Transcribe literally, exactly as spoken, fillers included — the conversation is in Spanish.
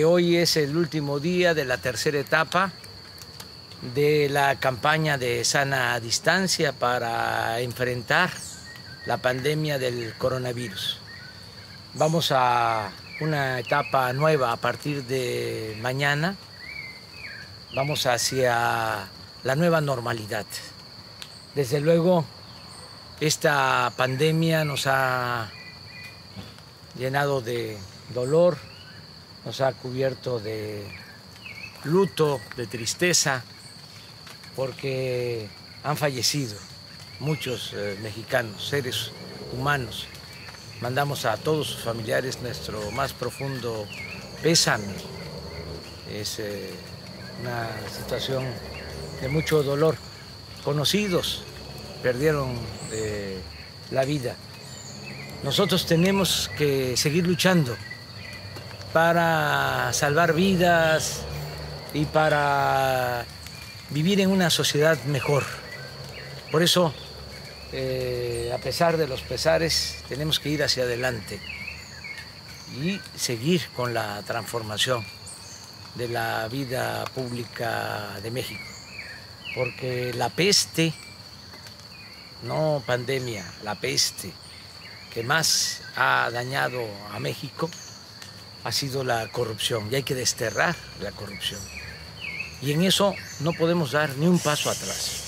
hoy es el último día de la tercera etapa de la campaña de sana distancia para enfrentar la pandemia del coronavirus. Vamos a una etapa nueva a partir de mañana. Vamos hacia la nueva normalidad. Desde luego, esta pandemia nos ha llenado de dolor, nos ha cubierto de luto, de tristeza, porque han fallecido muchos eh, mexicanos, seres humanos. Mandamos a todos sus familiares nuestro más profundo pésame. Es eh, una situación de mucho dolor. Conocidos perdieron eh, la vida. Nosotros tenemos que seguir luchando para salvar vidas y para vivir en una sociedad mejor. Por eso, eh, a pesar de los pesares, tenemos que ir hacia adelante y seguir con la transformación de la vida pública de México. Porque la peste, no pandemia, la peste que más ha dañado a México ha sido la corrupción, y hay que desterrar la corrupción. Y en eso no podemos dar ni un paso atrás.